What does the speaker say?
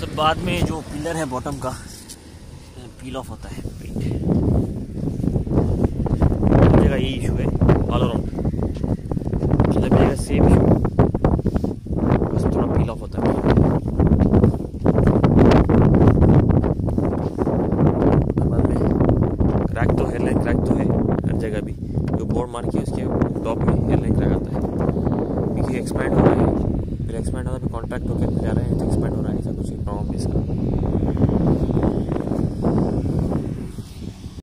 मतलब बाद में जो पिलर है बॉटम का पील ऑफ होता है पेंट। जगह ये इशू है ऑल अराउंड, मतलब जगह सेम इशू, बस थोड़ा पील ऑफ होता है। बाद में क्रैक तो हेयरलाइन क्रैक तो है हर जगह भी, जो बोर्ड मार के उसके टॉप में हेयरलाइन क्रैक आता है क्योंकि एक्सपैंड हो रहा है, फिर एक्सपैंड होता है, फिर कॉन्ट्रैक्ट होकर जा रहे हैं तो एक्सपैंड हो रहा है, ऐसा कुछ प्रॉब्लम है इसका।